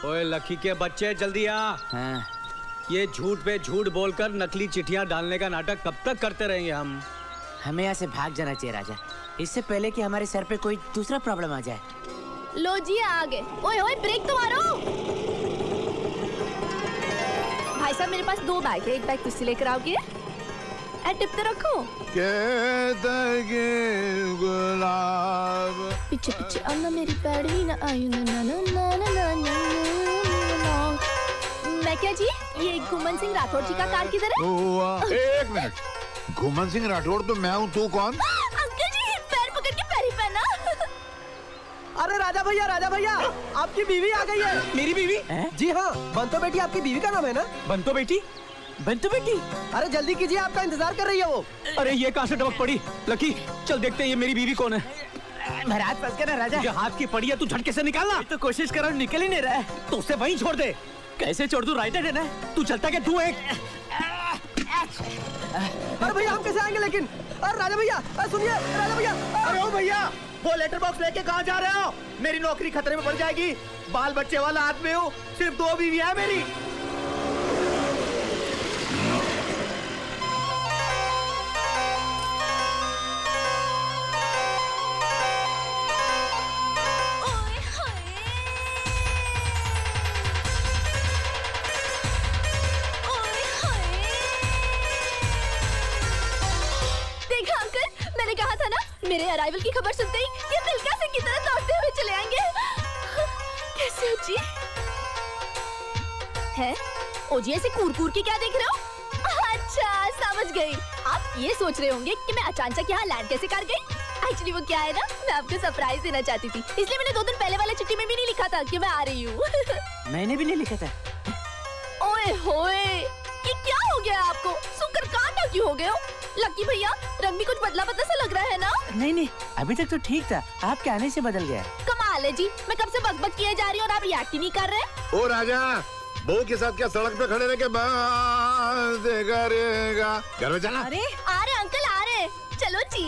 ओए लकी के बच्चे जल्दी आ। हाँ। ये झूठ पे झूठ बोलकर नकली चिट्ठियां डालने का नाटक कब तक करते रहेंगे हम? हमें यहाँ से भाग जाना चाहिए राजा, इससे पहले कि हमारे सर पे कोई दूसरा प्रॉब्लम आ जाए। लो जी आ गए। ओए ओए ब्रेक तो मारो। भाई साहब मेरे पास 2 बैग है, एक बैग तुझसे लेकर आओगे? टिप तो रखो। पीछे पीछे अन्ना मेरी पैड़ी ना आई ना ना ना ना ना ना ना। मैं क्या जी? ये घुमन सिंह राठौड़ जी का कार किधर है? एक मिनट, घुमन सिंह राठौड़ तो मैं हूँ, तू कौन? अंकल जी पैर पकड़ के पैर ही पहना। अरे राजा भैया आपकी बीवी आ गई है। मेरी बीवी? जी हाँ, बंतो बेटी आपकी बीवी का नाम है ना? बंतो बेटी? बंतो बेटी? अरे जल्दी कीजिए, आपका इंतजार कर रही है वो। अरे ये कहाँ से टपक पड़ी? लकी चल देखते हैं ये मेरी बीवी कौन है। महाराज फंस गया ना राजा। तुझे हाथ की पड़ी है, तू झटके से निकालना। तो कोशिश कर रहा हूँ, निकल ही नहीं रहा है। तो उसे वहीं छोड़ दे। कैसे छोड़ दूं? राइटर है ना। तू चलता क्या? तू एक अरे भैया हम कैसे आएंगे लेकिन? अरे राजा भैया सुनिए, राजा भैया। अरे ओ भैया, वो लेटर बॉक्स लेके कहाँ जा रहे हो? मेरी नौकरी खतरे में पड़ जाएगी। बाल बच्चे वाला आदमी हूँ, सिर्फ 2 बीवी है मेरी। कहा था ना, मेरे अराइवल की खबर सुनते ही ये तिलका सिंह की तरह दौड़ते हुए चले आएंगे। कैसे हो जी? है ओजी ऐसे कूर के क्या देख रहे हो? अच्छा समझ गई। आप ये सोच रहे होंगे कि मैं अचानक यहाँ लैंड कैसे कर गई। एक्चुअली वो क्या है ना, मैं आपको सरप्राइज देना चाहती थी, इसलिए मैंने 2 दिन पहले वाले चिट्ठी में भी नहीं लिखा था कि मैं आ रही हूँ। मैंने भी नहीं लिखा था। ओए होए, ये क्या हो गया आपको? सुनकर कांटा क्यों हो गए हो? लकी भैया रंग भी कुछ बदला सा लग रहा है ना? नहीं, अभी तक तो ठीक था, आपके आने से बदल गया। कमाल है जी, मैं कब से बकबक किए जा रही हूँ और आप रिएक्ट ही नहीं कर रहे। ओ राजा, बहू के साथ क्या सड़क पे खड़े रह के बातें करेगा? घर में चला। अरे आ रहे अंकल आ रहे, चलो जी।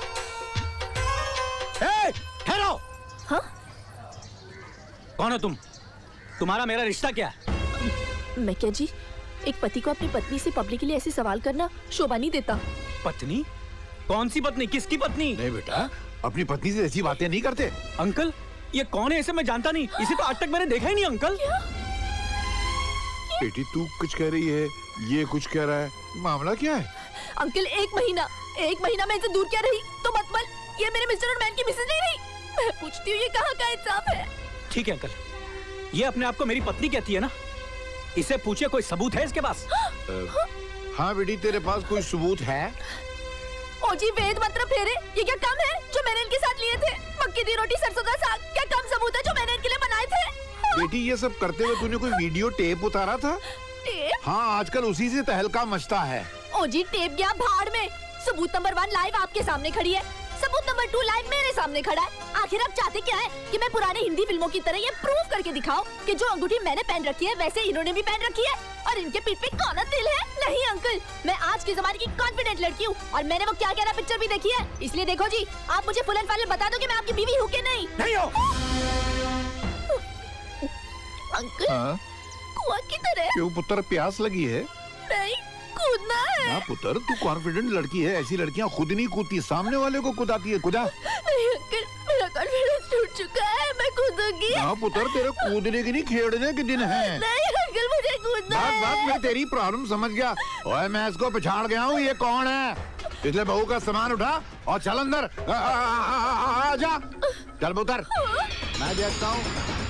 ठहरो। हाँ? कौन हो तुम? तुम्हारा मेरा रिश्ता क्या है? मैं क्या जी, एक पति को अपनी पत्नी से पब्लिकली ऐसे सवाल करना शोभा नहीं देता। पत्नी? कौन सी पत्नी? किसकी पत्नी? नहीं बेटा, अपनी पत्नी से ऐसी बातें नहीं करते। अंकल ये कौन है? इसे मैं जानता नहीं, इसे तो आज तक मैंने देखा ही नहीं। अंकल क्या? बेटी तू कुछ कह रही है, ये कुछ कह रहा है, मामला क्या है? अंकल एक महीना मैं इनसे दूर क्या रही तो मतबल ये मेरे मिस्टर और मैन की मिसेज नहीं रही। मैं पूछती हूँ ये कहाँ का इंसाफ है? ठीक है अंकल, ये अपने आप को मेरी पत्नी कहती है ना, इसे पूछिए कोई सबूत है इसके पास? हाँ बेटी, तेरे पास कोई सबूत है? ओ जी वेद मंत्र फेरे, ये क्या कम है जो मैंने इनके साथ लिए थे? मक्की दी रोटी सरसों का साग, क्या कम सबूत है जो मैंने इनके लिए बनाए थे? बेटी ये सब करते हुए तूने कोई वीडियो टेप उतारा था? टेप? हाँ, आजकल उसी से तहलका मचता है। ओ जी टेप गया भाड़ में। सबूत नंबर 1 लाइव आपके सामने खड़ी है, सबूत नंबर 2 लाइव मेरे सामने खड़ा है। आखिर आप चाहते क्या है कि मैं पुराने हिंदी फिल्मों की तरह ये प्रूव करके दिखाऊं कि जो अंगूठी मैंने पहन रखी है वैसे इन्होंने भी पहन रखी है और इनके पीठ पे कौन तिल है? नहीं अंकल, मैं आज के जमाने की कॉन्फिडेंट लड़की हूँ और मैंने वो क्या कहना पिक्चर भी देखी है, इसलिए देखो जी आप मुझे फुल एंड फाइनल बता दो कि मैं आपकी बीवी हूँ कि नहीं। नहीं हो। अंकल कुआं किधर है? क्यों पुत्र, प्यास लगी है? नहीं, कूदना है। हाँ पुत्र, तू कॉन्फिडेंट लड़की है, ऐसी लड़कियाँ खुद नहीं कूदती, सामने वाले को कुदाती है। कुदा। नहीं अंकल, मेरा कॉन्फिडेंस टूट चुका है, मैं कूदूंगी। हाँ पुत्र, तेरे कूदने की नहीं खेड़ने के दिन है। नहीं अंकल, मुझे कूदना है। बस मैं तेरी प्रॉब्लम समझ गया। ओए मैं इसको पछाड़ गया हूँ, ये कौन है? इसलिए बहू का सामान उठा और चल अंदर। जा चल पुत्र, मैं देखता हूँ।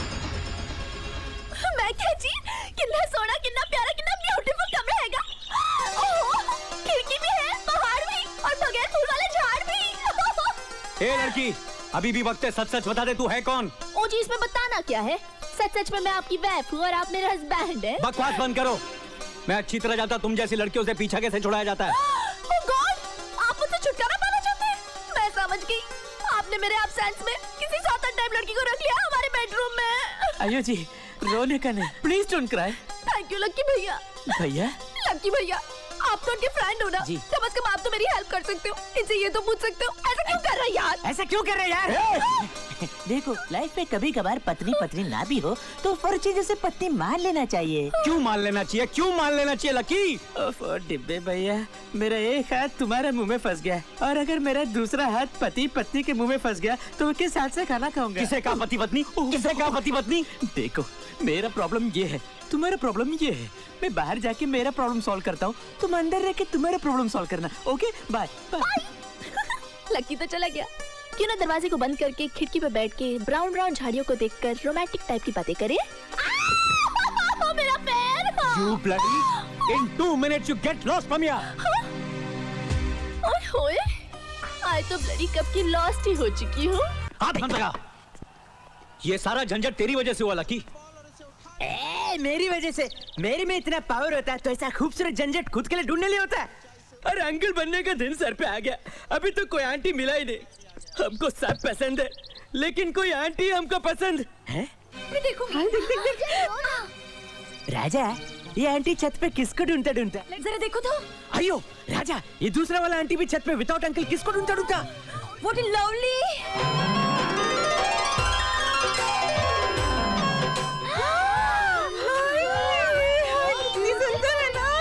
मैं क्या जी, कितना सोना, कितना प्यारा, कितना ब्यूटीफुल कमरा हैगा। खिड़की भी है, पहाड़ भी और बगैर फूल वाले झाड़ भी। ए लड़की, अभी भी वक्त है, सच सच बता दे तू है कौन? ओ जी इसमें बताना क्या है? सच सच में मैं आपकी वाइफ हूँ और आप मेरे हस्बैंड हैं। बकवास बंद करो। मैं अच्छी तरह जानता तुम जैसी लड़कियों से पीछा कैसे छुड़ाया जाता है। ओह गॉड, आप मुझसे छुटकारा पाना चाहते हैं? मैं समझ गई, आपने मेरे एब्सेंस में किसी सौतन टाइप लड़की को रख लिया हमारे बेडरूम में। आयो जी, रोने का नहीं, please don't cry. Thank you Lucky भैया। भैया? लक्की भैया, आप तो उनके फ्रेंड हो ना, कम से कम आप तो मेरी हेल्प कर सकते हो, इनसे ये तो पूछ सकते हो ऐसा क्यों कर रहा है यार? ऐसा क्यों कर रहे हैं यार? देखो लाइफ में कभी कभार पत्नी पत्नी ना भी हो तो फर्जी जैसे पत्नी मान लेना चाहिए। क्यों मान लेना चाहिए, क्यों मान लेना चाहिए लकी? ओफो डिब्बे भैया, मेरा एक हाथ तुम्हारे मुंह में फंस गया और अगर मेरा दूसरा हाथ पति पत्नी के मुंह में फंस गया तो किस हाथ से खाना खाऊंगा? किसे कहा पति पत्नी, किसे कहा पति पत्नी? देखो मेरा प्रॉब्लम ये है, तुम्हारा प्रॉब्लम ये है। मैं बाहर जाके मेरा प्रॉब्लम सॉल्व करता हूँ, तुम अंदर रह के तुम्हारा प्रॉब्लम सॉल्व करना। Okay bye bye. लकी तो चला गया। क्यों ना दरवाजे को बंद करके खिड़की पे बैठ के ब्राउन ब्राउन झाड़ियों को देखकर रोमांटिक टाइप की बातें करें। मेरा पैर। You bloody! In 2 minutes you get lost from here. ओए होए, आज तो ब्लडी कब की लॉस्ट ही हो चुकी हूँ। हाथ बंद लगा। ये सारा झंझट तेरी वजह से हुआ लकी। मेरी वजह से? मेरी में इतना पावर होता है तो ऐसा खूबसूरत झंझट खुद के लिए ढूंढने लिए होता है। अरे अंकल बनने का दिन सर पे आ गया, अभी तो कोई आंटी मिला ही नहीं। हमको सब पसंद है लेकिन कोई आंटी हमको पसंद है। देखो राजा, ये आंटी छत पे किसको ढूंढता ढूंढता? जरा देखो तो। अयो राजा, ये दूसरा वाला आंटी भी छत पे विदाउट अंकल किसको ढूंढता ढूंढता? What a lovely! कितनी सुंदर है ना?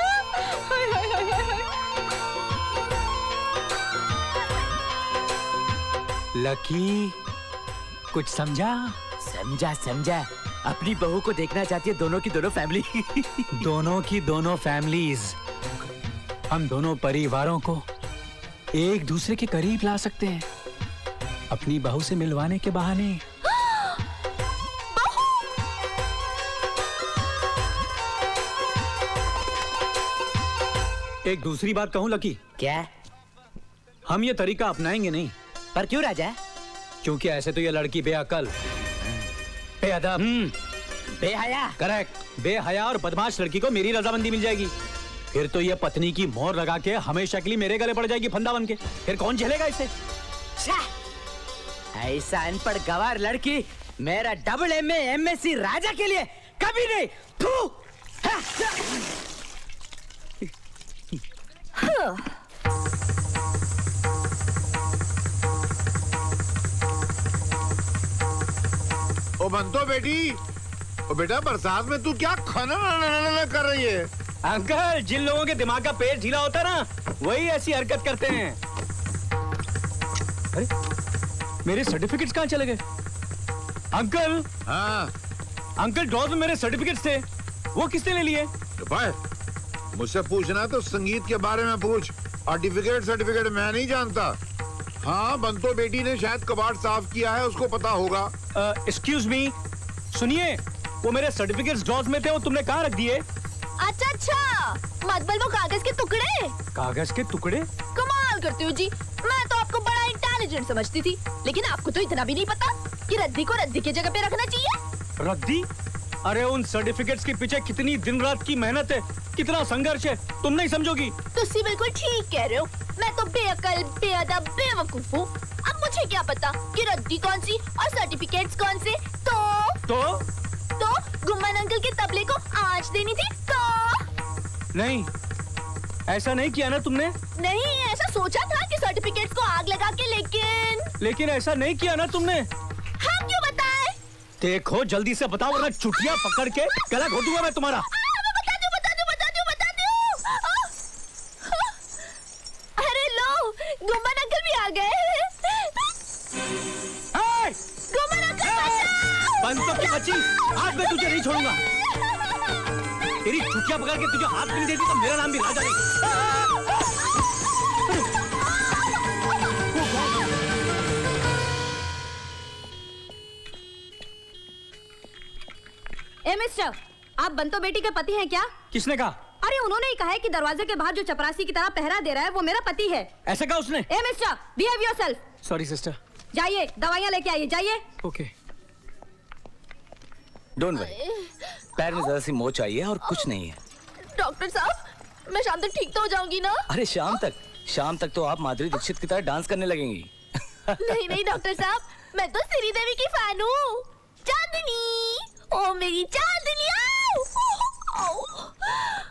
लकी कुछ समझा? समझा समझा। अपनी बहू को देखना चाहती है दोनों की दोनों फैमिली। दोनों की दोनों फैमिलीज, हम दोनों परिवारों को एक दूसरे के करीब ला सकते हैं अपनी बहू से मिलवाने के बहाने। एक दूसरी बात कहूं लकी? क्या? हम ये तरीका अपनाएंगे नहीं। पर क्यों राजा? क्योंकि ऐसे तो ये लड़की बेअकल, बेअदब, बेहया। करेक्ट, बेहया और बदमाश लड़की को मेरी रजामंदी मिल जाएगी। फिर तो ये पत्नी की मोहर लगा के हमेशा के लिए मेरे गले पड़ जाएगी फंदा बन के। फिर कौन झेलेगा इसे? ऐसा अनपढ़ गवार लड़की मेरा डबल MA MSc राजा के लिए कभी नहीं। थू। ओ बंतो बेटी, ओ बेटा बरसात में तू क्या खाना कर रही है? अंकल, जिन लोगों के दिमाग का पेट ढीला होता है ना, वही ऐसी हरकत करते हैं। अरे मेरे सर्टिफिकेट्स कहाँ चले गए? अंकल। हाँ अंकल, ड्रॉज में मेरे सर्टिफिकेट्स थे, वो किसने ले लिए? मुझसे पूछना है तो संगीत के बारे में पूछ। सर्टिफिकेट मैं नहीं जानता। हाँ, बंतो बेटी ने शायद कबाड़ साफ किया है, उसको पता होगा। एक्सक्यूज मी, सुनिए, वो मेरे सर्टिफिकेट्स ड्रॉज में थे, वो तुमने कहाँ रख दिए? अच्छा अच्छा, मतलब वो कागज के टुकड़े। कागज के टुकड़े? कमाल करते हो जी, मैं तो आपको बड़ा इंटेलिजेंट समझती थी, लेकिन आपको तो इतना भी नहीं पता कि रद्दी को रद्दी की जगह पे रखना चाहिए। रद्दी? अरे उन सर्टिफिकेट्स के पीछे कितनी दिन रात की मेहनत है, कितना संघर्ष है, तुम नहीं समझोगी। तुसी बिल्कुल ठीक कह रहे हो, मैं तो बेअकल, बेअदब, बेवकूफ हूँ। अब मुझे क्या पता कि रद्दी कौन सी और सर्टिफिकेट्स कौन से। तो गुम्मन अंकल के तबले को आंच देनी थी तो। नहीं, ऐसा नहीं किया ना तुमने? नहीं, ऐसा सोचा था कि सर्टिफिकेट्स को आग लगा के, लेकिन ऐसा नहीं किया ना तुमने। हम क्यों बताएं? देखो जल्दी से बताओ वरना चुटिया पकड़ के गला घोटूंगा मैं तुम्हारा। बता दूं। अरे लो, गुम्मन अंकल भी आ गए। गुम्मन अंकल बचाओ! बंतो की बच्ची, आज मैं तुझे नहीं छोड़ूंगा। तेरी चुटिया पकड़ के तुझे हाथ नहीं देती तो मेरा नाम भी राजा नहीं। मिस्टर, आप बंतो बेटी के पति हैं क्या? किसने कहा? अरे उन्होंने ही कहा है कि दरवाजे के बाहर जो चपरासी की तरह पहरा दे रहा है वो मेरा पति है। ऐसा कहा उसने? Mister, behave yourself. Sorry sister. जाइए, दवाइयाँ लेके आइए, जाइए। ओके। डोंट वरी, पैर में जरा सी मोच आई है और कुछ नहीं है। डॉक्टर साहब, मैं शाम तक ठीक तो हो जाऊंगी ना? अरे शाम तक तो आप माधुरी दीक्षित की तरह डांस करने लगेंगी। नहीं डॉक्टर साहब, मैं तो श्री देवी की फैन हूँ। चांदनी, ओ मेरी चांदनी, आओ।